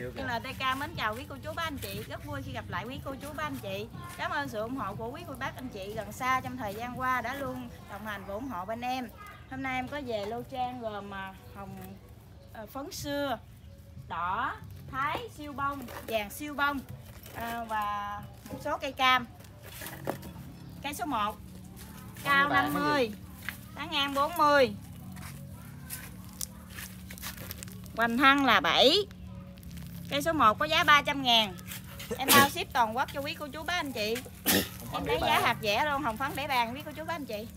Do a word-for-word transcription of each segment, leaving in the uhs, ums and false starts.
Nhân là tê ca mến chào quý cô chú bác anh chị, rất vui khi gặp lại quý cô chú bác anh chị. Cảm ơn sự ủng hộ của quý cô bác anh chị gần xa trong thời gian qua đã luôn đồng hành và ủng hộ bên em. Hôm nay em có về lô trang gồm hồng phấn xưa, đỏ, thái, siêu bông, vàng siêu bông à, và một số cây cam. Cây số một cao năm mươi, tán ngang bốn mươi, hoành thân là bảy. Cây số một có giá ba trăm ngàn. Em bao ship toàn quốc cho quý cô chú bác anh chị. Em lấy giá hạt rẻ luôn, hồng phấn để bàn quý cô chú bác anh chị.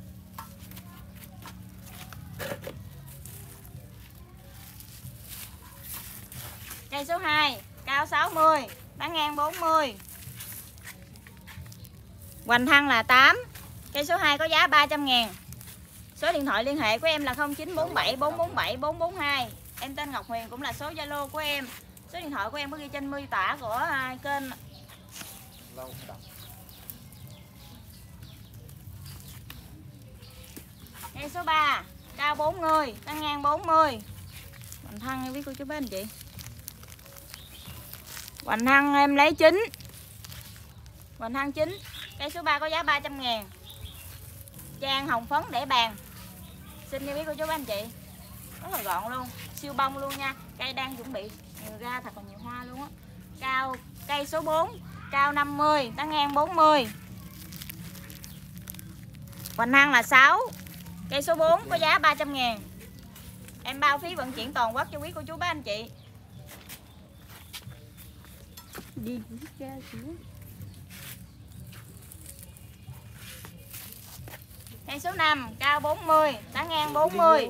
Cây số hai cao sáu mươi, tán ngang bốn mươi, hoành thân là tám. Cây số hai có giá ba trăm ngàn. Số điện thoại liên hệ của em là không chín bốn bảy bốn bốn bảy bốn bốn hai. Em tên Ngọc Huyền cũng là số Zalo của em. Số điện thoại của em có ghi trên miêu tả của kênh. Cây số ba cao bốn mươi, tán ngang bốn mươi, hoành thân em biết cô chú bác anh chị. Hoành thân em lấy chín, hoành thân chín. Cây số ba có giá ba trăm ngàn. Trang hồng phấn để bàn. Xin cho biết cô chú bác anh chị. Rất là gọn luôn, siêu bông luôn nha. Cây đang chuẩn bị nhiều ra thật là nhiều hoa luôn á. Cao cây số bốn cao năm mươi, tán ngang bốn mươi, hoành thân là sáu. Cây số bốn có giá ba trăm ngàn. Em bao phí vận chuyển toàn quốc cho quý cô chú bác anh chị. Đi ra xuống. Cây số năm cao bốn mươi, tán ngang bốn mươi,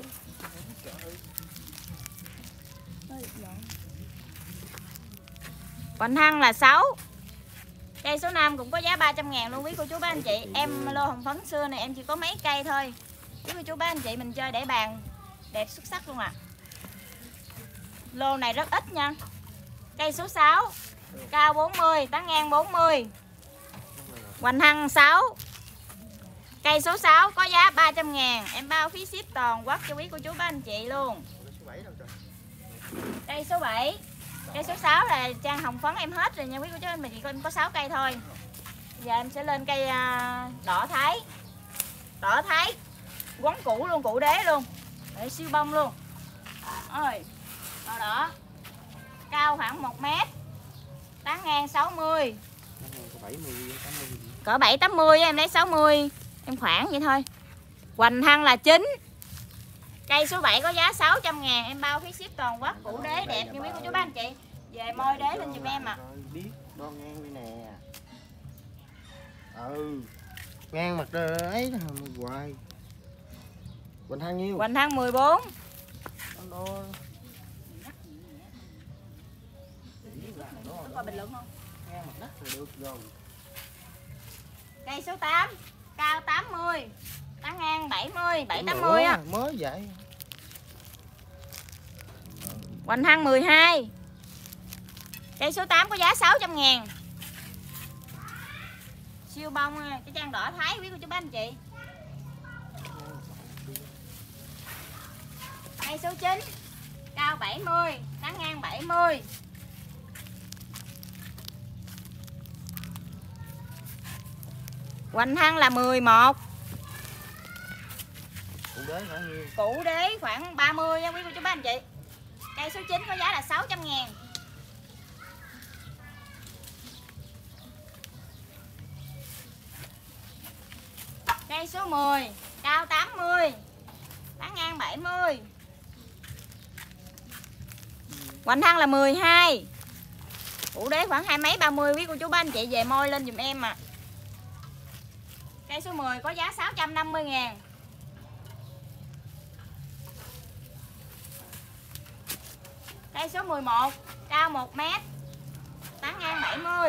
hoành thân là sáu. Cây số năm cũng có giá ba trăm ngàn luôn quý cô chú bác anh chị. Em lô hồng phấn xưa này em chỉ có mấy cây thôi. Quý cô chú bác anh chị mình chơi để bàn đẹp xuất sắc luôn ạ. À. Lô này rất ít nha. Cây số sáu cao bốn mươi, tán ngang bốn mươi, hoành thân sáu. Cây số sáu có giá ba trăm ngàn. Em bao phí ship toàn quốc cho quý cô chú bác anh chị luôn. Cây số bảy. Cây số sáu là trang hồng phấn em hết rồi nha quý cô chú anh chị, em có sáu cây thôi. Giờ em sẽ lên cây đỏ thái. Đỏ thái quấn cũ luôn, cũ đế luôn. Để siêu bông luôn. Ơi. Màu đỏ. Cao khoảng một mét. Tán ngang sáu mươi. Cỡ bảy tám mươi em lấy sáu mươi. Em khoảng vậy thôi. Hoành thân là chín. Cây số bảy có giá sáu trăm ngàn. Em bao phí ship toàn quốc, củ đế đẹp như quý cô chú bác anh chị. Về môi đế lên giùm em ạ. À. Biết đo ngang đi nè. Ừ. Ngang mặt ấy hoài. Hoành thân nhiêu? Hoành thân mười bốn. Đo. Có bình luận không? Ngang mặt đất thì được rồi. Cây số tám cao tám mươi, tán ngang bảy mươi, bảy tám mươi á. Mới vậy. Hoành thân mười hai. Cây số tám có giá sáu trăm ngàn. Siêu bông cái trang đỏ thái quý cô chú bác anh chị. Cây số chín cao bảy mươi, tán ngang bảy mươi. Hoành thân là mười một. Cụ đế khoảng nhiêu? Cụ đế khoảng ba mươi nha quý cô chú bác anh chị. Cây số chín có giá là sáu trăm ngàn. Cây số mười cao tám mươi, tán ngang bảy mươi. Hoành thân là mười hai. Cụ đế khoảng hai mấy ba mươi quý cô chú bác anh chị về môi lên giùm em à. Cây số mười có giá sáu trăm năm mươi ngàn. Cây số mười một cao một mét, tán ngang bảy mươi.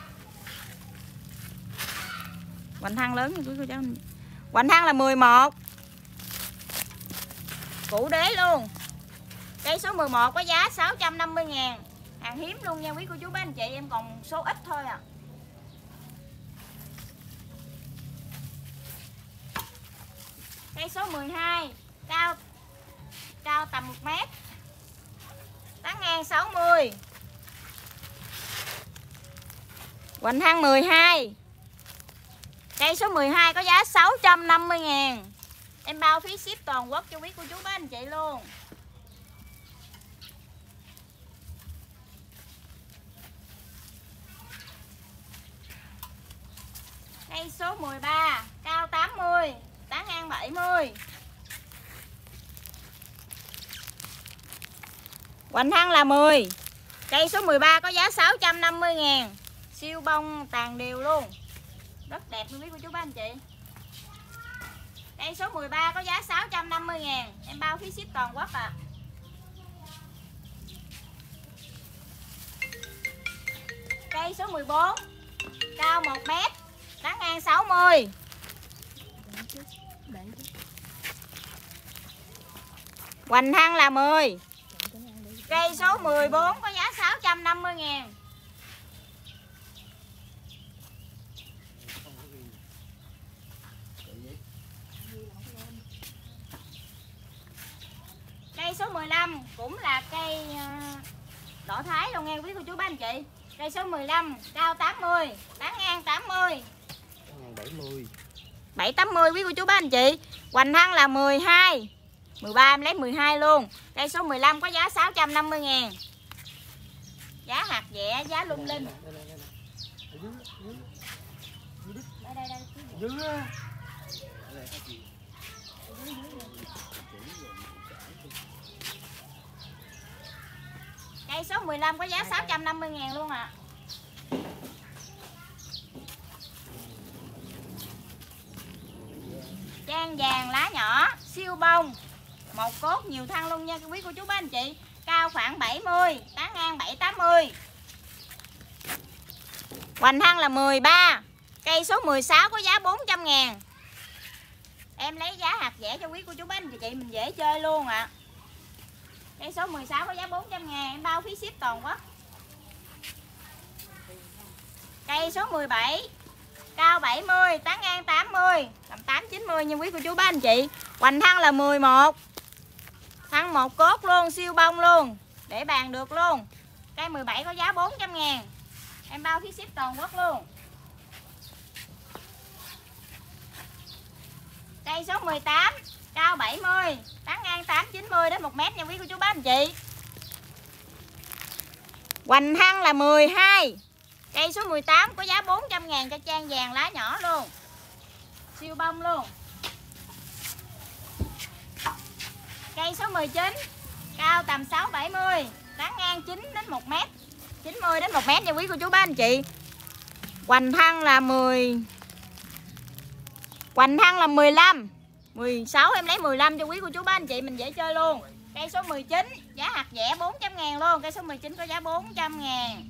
Hoành thân lớn như quý cô chú. Hoành thân là mười một. Củ đế luôn. Cây số mười một có giá sáu trăm năm mươi ngàn. Hàng hiếm luôn nha quý cô chú bác anh chị, em còn số ít thôi à. Cây số mười hai cao cao tầm một mét, tán ngang sáu mươi. Hoành thăng mười hai. Cây số mười hai có giá sáu trăm năm mươi ngàn. Em bao phí ship toàn quốc cho quý cô chú bác anh chị luôn. Cây số mười ba cao tám mươi, tán ngang bảy mươi. Hoành thăng là mười. Cây số mười ba có giá sáu trăm năm mươi ngàn. Siêu bông tàn đều luôn. Rất đẹp luôn quý cô chú bác anh chị. Cây số mười ba có giá sáu trăm năm mươi ngàn. Em bao phí ship toàn quốc à. Cây số mười bốn cao một mét, tán ngang sáu mươi. Hoành thăng là mười. Cây số mười bốn có giá sáu trăm năm mươi ngàn. Cây số mười lăm cũng là cây đỏ thái luôn nghe quý cô chú bác anh chị. Cây số mười lăm cao tám mươi, tán ngang tám mươi. bảy mươi. bảy tám mươi quý cô chú bác anh chị. Hoành thăng là mười hai. mười ba em lấy mười hai luôn. Cây số mười lăm có giá sáu trăm năm mươi ngàn. Giá hạt dẻ, giá lung linh. Đây đây đây. Cây số mười lăm có giá sáu trăm năm mươi ngàn luôn ạ. À. Trang vàng lá nhỏ, siêu bông. Một cốt nhiều thân luôn nha quý cô chú bác anh chị. Cao khoảng bảy mươi, tán ngang bảy tám mươi. Hoành thăng là mười ba. Cây số mười sáu có giá bốn trăm ngàn. Em lấy giá hạt rẻ cho quý cô chú bác anh chị mình dễ chơi luôn ạ. À. Cây số mười sáu có giá bốn trăm ngàn. Em bao phí ship toàn quốc. Cây số mười bảy cao bảy mươi, tán ngang tám mươi, tầm tám chín mươi nha quý cô chú bác anh chị. Hoành thăng là mười một. Thăng một cốt luôn, siêu bông luôn. Để bàn được luôn. Cây mười bảy có giá bốn trăm ngàn. Em bao phí ship toàn quốc luôn. Cây số mười tám cao bảy mươi, tán ngang tám chín mươi đến một mét nha quý cô chú bác anh chị. Hoành thăng là mười hai. Cây số mười tám có giá bốn trăm ngàn cho trang vàng lá nhỏ luôn. Siêu bông luôn. Cây số mười chín cao tầm sáu bảy mươi, tán ngang chín đến một mét, chín mươi đến một mét nha quý cô chú bác anh chị. Hoành thăng là mười. Hoành thăng là mười lăm. mười sáu em lấy mười lăm cho quý cô chú bác anh chị mình dễ chơi luôn. Cây số mười chín giá hạt rẻ bốn trăm ngàn luôn. Cây số mười chín có giá bốn trăm ngàn.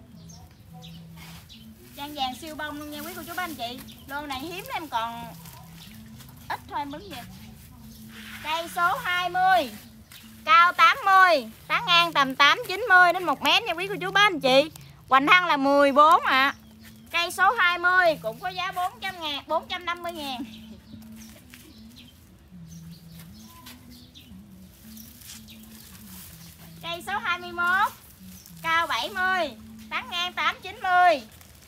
Trang vàng siêu bông luôn nha quý cô chú bác anh chị. Lô này hiếm em còn ít thôi em bứng gì. Cây số hai mươi cao tám mươi, tán ngang tầm tám chín mươi đến một mét nha quý cô chú bác anh chị. Hoành thăng là mười bốn ạ. À. Cây số hai mươi cũng có giá bốn trăm ngàn, bốn trăm năm mươi ngàn. Cây số hai mươi mốt cao bảy mươi, tán ngang tám chín mươi.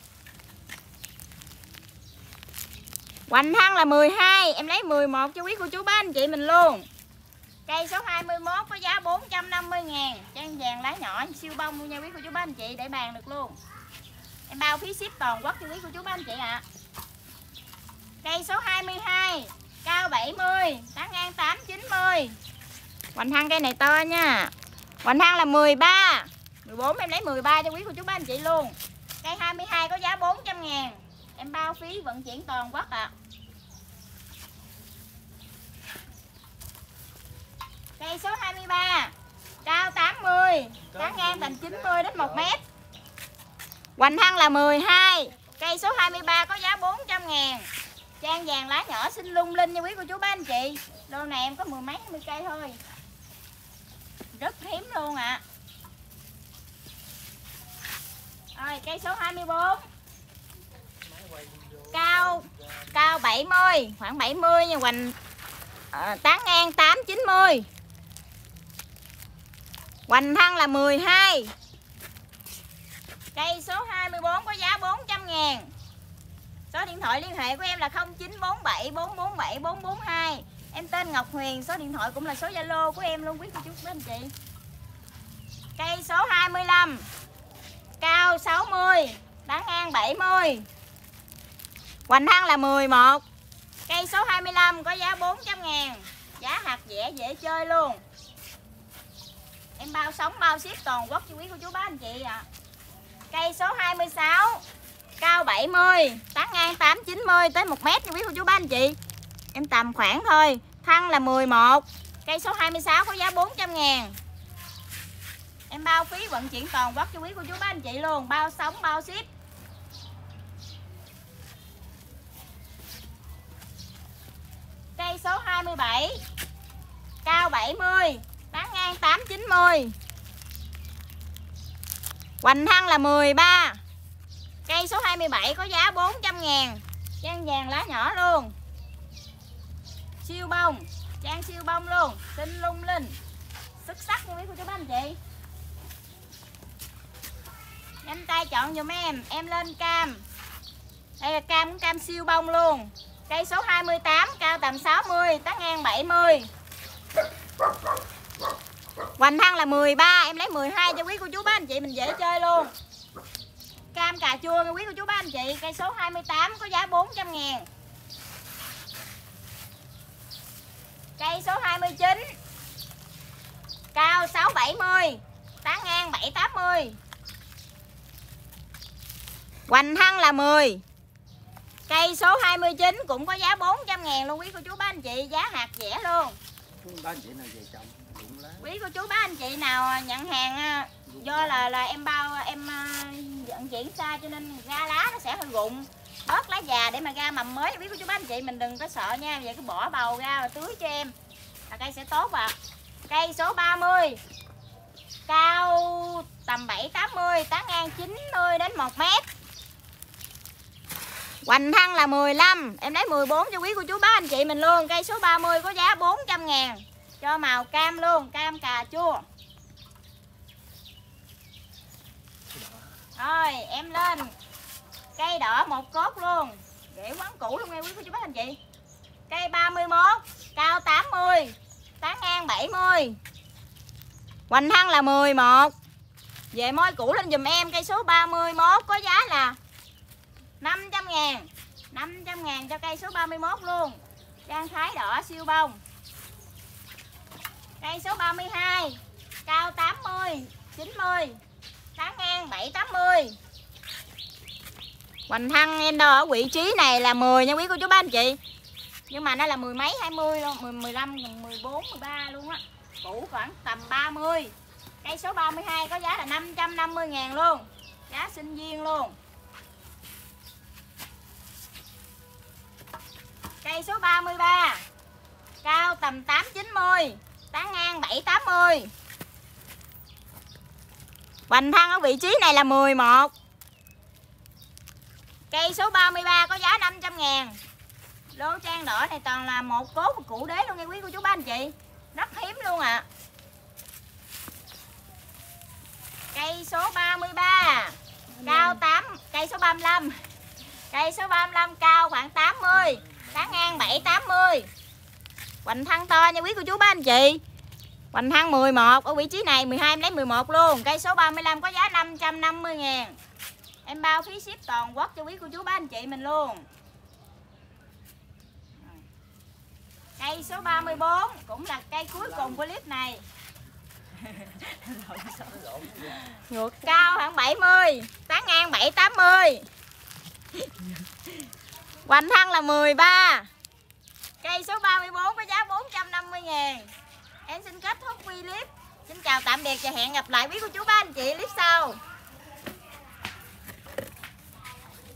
Hoành thăng là mười hai, em lấy mười một cho quý cô chú bác anh chị mình luôn. Cây số hai mươi mốt có giá bốn trăm năm mươi ngàn. Trang vàng lá nhỏ siêu bông luôn nha quý cô chú bác anh chị, để bàn được luôn. Em bao phí ship toàn quốc cho quý cô chú bác anh chị ạ. À. Cây số hai mươi hai cao bảy mươi, tán ngang tám chín mươi. Hoành thăng cây này to nha. Hoành thăng là mười ba. mười bốn em lấy mười ba cho quý cô chú bác anh chị luôn. Cây hai mươi hai có giá bốn trăm ngàn. Em bao phí vận chuyển toàn quốc ạ. À. Cây số hai mươi ba cao tám mươi, tán ngang tầm chín mươi đến một mét. Hoành thăng là mười hai. Cây số hai mươi ba có giá bốn trăm ngàn. Trang vàng lá nhỏ xinh lung linh nha quý cô chú bác anh chị. Lô này em có mười mấy mươi cây thôi. Rất hiếm luôn ạ. À. Rồi cây số hai mươi bốn cao cao bảy mươi, khoảng bảy mươi nha Hoành à, tán ngang tám chín mươi. Hoành thăng là mười hai. Cây số hai mươi bốn có giá bốn trăm ngàn. Số điện thoại liên hệ của em là không chín bốn bảy bốn bốn bảy bốn bốn hai. Em tên Ngọc Huyền, số điện thoại cũng là số Zalo của em luôn quý cô chú mấy anh chị. Cây số hai mươi lăm, cao sáu mươi, tán ngang bảy mươi. Hoành thân là mười một. Cây số hai mươi lăm có giá bốn trăm ngàn. Giá hạt dẻ dễ chơi luôn. Em bao sống bao ship toàn quốc cho quý cô chú bác anh chị ạ. À. Cây số hai mươi sáu, cao bảy mươi, tán ngang tám chín mươi tới một mét cho quý cô chú bác anh chị. Em tầm khoảng thôi. Thân là mười một. Cây số hai mươi sáu có giá bốn trăm ngàn. Em bao phí vận chuyển toàn quốc cho quý cô chú bác anh chị luôn. Bao sống bao ship. Cây số hai mươi bảy, cao bảy mươi, tán ngang tám chín mươi. Hoành thân là mười ba. Cây số hai mươi bảy có giá bốn trăm ngàn. Trang vàng lá nhỏ luôn. Siêu bông, trang siêu bông luôn, xinh lung linh, xuất sắc nha quý cô chú bác anh chị. Nhanh tay chọn giùm em, em lên cam. Đây là cam cũng cam siêu bông luôn. Cây số hai mươi tám, cao tầm sáu mươi, tán ngang bảy mươi. Hoành thân là mười ba, em lấy mười hai cho quý cô chú bác anh chị mình dễ chơi luôn. Cam cà chua nha quý cô chú bác anh chị. Cây số hai mươi tám có giá bốn trăm ngàn. Cây số hai mươi chín, cao sáu bảy mươi, tán ngang bảy tám mươi. Hoành thân là mười. Cây số hai mươi chín cũng có giá bốn trăm ngàn luôn quý cô chú bác anh chị. Giá hạt rẻ luôn. Quý cô chú bác anh chị nào nhận hàng do là là em bao em vận chuyển xa cho nên ra lá nó sẽ hơi rụng, bớt lá già để mà ra mầm mới. Quý cô chú bác anh chị mình đừng có sợ nha. Vậy cứ bỏ bầu ra và tưới cho em là cây sẽ tốt ạ. À. Cây số ba mươi, cao tầm bảy tám mươi, tán ngang chín mươi đến một mét. Hoành thân là mười lăm, em lấy mười bốn cho quý cô chú bác anh chị mình luôn. Cây số ba mươi có giá bốn trăm ngàn. Cho màu cam luôn, cam cà chua. Rồi em lên cây đỏ một cốt luôn. Rễ quán cũ luôn nghe quý cô chú bác anh chị. Cây ba mươi mốt, cao tám mươi, tán ngang bảy mươi. Hoành thân là mười một. Về môi cũ lên dùm em. Cây số ba mươi mốt có giá là năm trăm ngàn. năm trăm ngàn cho cây số ba mươi mốt luôn. Trang thái đỏ siêu bông. Cây số ba mươi hai, cao tám mươi, chín mươi, tán ngang bảy tám mươi. Hoành thân em đo ở vị trí này là mười nha quý cô chú bác anh chị. Nhưng mà nó là mười mấy hai mươi luôn, mười, mười lăm, mười bốn, mười ba luôn á. Cũ khoảng tầm ba mươi. Cây số ba mươi hai có giá là năm trăm năm mươi ngàn luôn. Giá sinh viên luôn. Cây số ba mươi ba, cao tầm tám chín mươi, tán ngang bảy tám mươi. Hoành thân ở vị trí này là mười một. Cây số ba mươi ba có giá năm trăm ngàn. Lô trang đỏ này toàn là một cốt một củ đế luôn nha quý cô chú bác anh chị. Rất hiếm luôn ạ. À. Cây số ba mươi ba, cao tám. Cây số ba mươi lăm, cây số ba mươi lăm cao khoảng tám mươi, tán ngang bảy tám mươi. Hoành thân to nha quý cô chú bác anh chị. Hoành thân mười một, ở vị trí này mười hai em lấy mười một luôn. Cây số ba mươi lăm có giá năm trăm năm mươi ngàn. Em bao phí ship toàn quốc cho quý cô chú bác anh chị mình luôn. Cây số ba mươi bốn cũng là cây cuối cùng của clip này. Ngược cao khoảng bảy mươi, tán ngang bảy tám mươi. Hoành thân là mười ba. Cây số ba mươi bốn có giá bốn trăm năm mươi ngàn. Em xin kết thúc clip. Xin chào tạm biệt và hẹn gặp lại quý cô chú bác anh chị clip sau.